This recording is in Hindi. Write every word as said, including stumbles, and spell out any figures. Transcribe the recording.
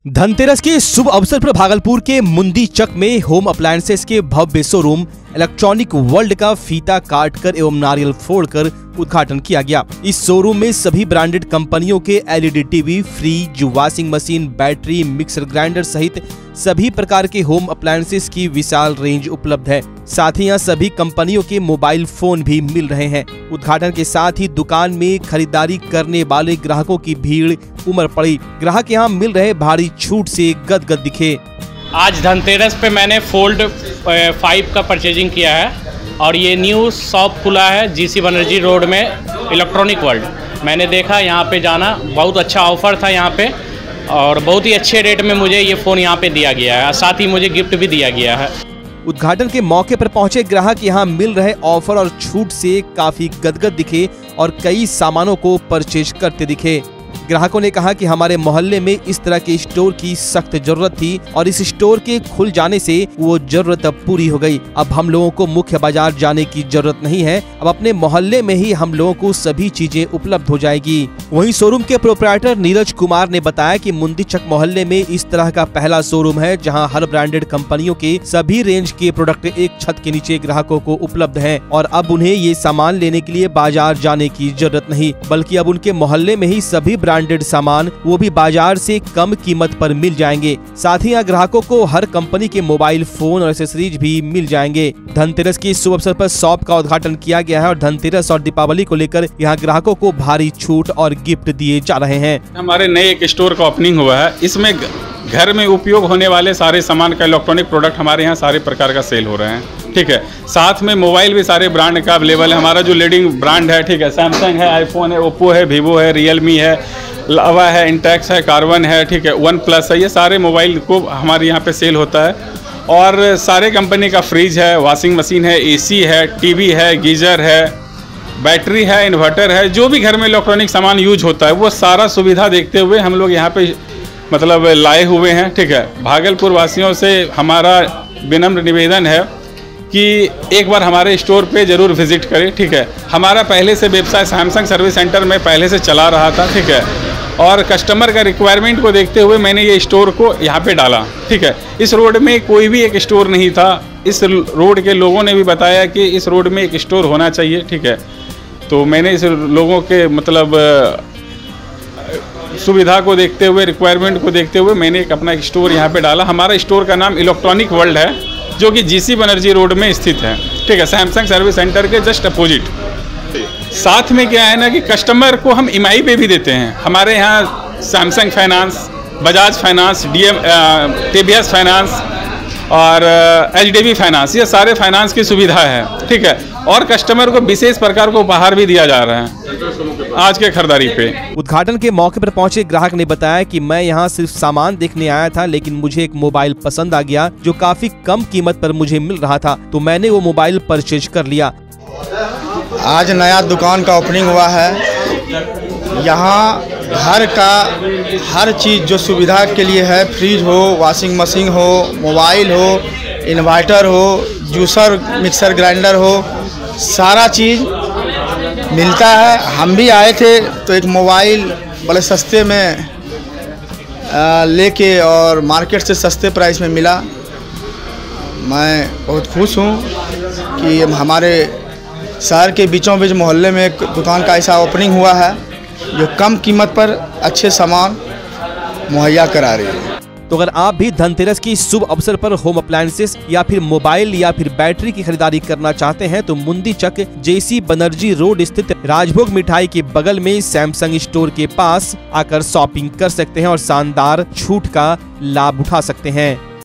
धनतेरस के शुभ अवसर पर भागलपुर के मुंदी चक में होम अप्लायंसेस के भव्य शोरूम इलेक्ट्रॉनिक वर्ल्ड का फीता काटकर एवं नारियल फोड़कर उद्घाटन किया गया। इस शोरूम में सभी ब्रांडेड कंपनियों के LED TV, fridge, washing machine, battery, mixer grinder सहित सभी प्रकार के होम अप्लायंसेस की विशाल रेंज उपलब्ध है। साथ ही यहाँ सभी कंपनियों के मोबाइल फोन भी मिल रहे हैं। उद्घाटन के साथ ही दुकान में खरीदारी करने वाले ग्राहकों की भीड़ उमड़ पड़ी। ग्राहक यहाँ मिल रहे भारी छूट से गदगद दिखे। आज धनतेरस पे मैंने फोल्ड फाइव का परचेजिंग किया है और ये न्यू शॉप खुला है जीसी बनर्जी रोड में इलेक्ट्रॉनिक वर्ल्ड। मैंने देखा यहाँ पे जाना, बहुत अच्छा ऑफर था यहाँ पे और बहुत ही अच्छे रेट में मुझे ये फ़ोन यहाँ पे दिया गया है। साथ ही मुझे गिफ्ट भी दिया गया है। उद्घाटन के मौके पर पहुंचे ग्राहक यहाँ मिल रहे ऑफर और छूट से काफी गदगद दिखे और कई सामानों को परचेज करते दिखे। ग्राहकों ने कहा कि हमारे मोहल्ले में इस तरह के स्टोर की सख्त जरूरत थी और इस स्टोर के खुल जाने से वो जरूरत अब पूरी हो गई। अब हम लोगों को मुख्य बाजार जाने की जरूरत नहीं है, अब अपने मोहल्ले में ही हम लोगों को सभी चीजें उपलब्ध हो जाएगी। वहीं शोरूम के प्रोप्राइटर नीरज कुमार ने बताया कि मुंदी चक मोहल्ले में इस तरह का पहला शोरूम है जहाँ हर ब्रांडेड कंपनियों के सभी रेंज के प्रोडक्ट एक छत के नीचे ग्राहकों को उपलब्ध है और अब उन्हें ये सामान लेने के लिए बाजार जाने की जरूरत नहीं, बल्कि अब उनके मोहल्ले में ही सभी ब्रांडेड सामान वो भी बाजार से कम कीमत पर मिल जाएंगे। साथ ही यहाँ ग्राहकों को हर कंपनी के मोबाइल फोन और एक्सेसरीज भी मिल जाएंगे। धनतेरस के शुभ अवसर पर शॉप का उद्घाटन किया गया है और धनतेरस और दीपावली को लेकर यहाँ ग्राहकों को भारी छूट और गिफ्ट दिए जा रहे हैं। हमारे नए एक स्टोर का ओपनिंग हुआ है। इसमें घर में उपयोग होने वाले सारे सामान का इलेक्ट्रॉनिक प्रोडक्ट हमारे यहाँ सारे प्रकार का सेल हो रहे हैं। ठीक है, साथ में मोबाइल भी सारे ब्रांड का अवेलेबल है। हमारा जो लीडिंग ब्रांड है, ठीक है, सैमसंग है, आईफोन है, ओप्पो है, वीवो है, रियलमी है, लावा है, इंटेक्स है, कार्बन है, ठीक है, वन प्लस है। ये सारे मोबाइल को हमारे यहाँ पे सेल होता है और सारे कंपनी का फ्रिज है, वॉशिंग मशीन है, एसी है, टीवी है, गीजर है, बैटरी है, इन्वर्टर है। जो भी घर में इलेक्ट्रॉनिक सामान यूज होता है वो सारा सुविधा देखते हुए हम लोग यहाँ पे मतलब लाए हुए हैं। ठीक है, भागलपुर वासियों से हमारा विनम्र निवेदन है कि एक बार हमारे स्टोर पे ज़रूर विजिट करें। ठीक है, हमारा पहले से व्यवसाय सैमसंग सर्विस सेंटर में पहले से चला रहा था। ठीक है, और कस्टमर का रिक्वायरमेंट को देखते हुए मैंने ये स्टोर को यहाँ पे डाला। ठीक है, इस रोड में कोई भी एक स्टोर नहीं था। इस रोड के लोगों ने भी बताया कि इस रोड में एक स्टोर होना चाहिए। ठीक है, तो मैंने इस लोगों के मतलब सुविधा को देखते हुए, रिक्वायरमेंट को देखते हुए मैंने एक अपना एक स्टोर यहाँ पे डाला। हमारा स्टोर का नाम इलेक्ट्रॉनिक वर्ल्ड है जो कि जीसी बनर्जी रोड में स्थित है। ठीक है, सैमसंग सर्विस सेंटर के जस्ट अपोजिट। साथ में क्या है ना कि कस्टमर को हम ईएमआई पे भी देते हैं। हमारे यहाँ Samsung finance, Bajaj finance, DM TVS finance और एचडीबी फाइनेंस, ये सारे फाइनेंस की सुविधा है। ठीक है, और कस्टमर को विशेष प्रकार को उपहार भी दिया जा रहा है आज के खरीदारी पे। उद्घाटन के मौके पर पहुंचे ग्राहक ने बताया कि मैं यहां सिर्फ सामान देखने आया था, लेकिन मुझे एक मोबाइल पसंद आ गया जो काफी कम कीमत पर मुझे मिल रहा था, तो मैंने वो मोबाइल परचेज कर लिया। आज नया दुकान का ओपनिंग हुआ है। यहाँ घर का हर चीज़ जो सुविधा के लिए है, फ्रिज हो, वॉशिंग मशीन हो, मोबाइल हो, इन्वर्टर हो, जूसर मिक्सर ग्राइंडर हो, सारा चीज़ मिलता है। हम भी आए थे तो एक मोबाइल बड़े सस्ते में लेके और मार्केट से सस्ते प्राइस में मिला। मैं बहुत खुश हूँ कि हमारे शहर के बीचों बीच मोहल्ले में एक दुकान का ऐसा ओपनिंग हुआ है जो कम कीमत पर अच्छे सामान मुहैया करा रही है। तो अगर आप भी धनतेरस की शुभ अवसर पर होम अप्लायंसेस या फिर मोबाइल या फिर बैटरी की खरीदारी करना चाहते हैं तो मुंदी चक जेसी बनर्जी रोड स्थित राजभोग मिठाई के बगल में सैमसंग स्टोर के पास आकर शॉपिंग कर सकते हैं और शानदार छूट का लाभ उठा सकते हैं।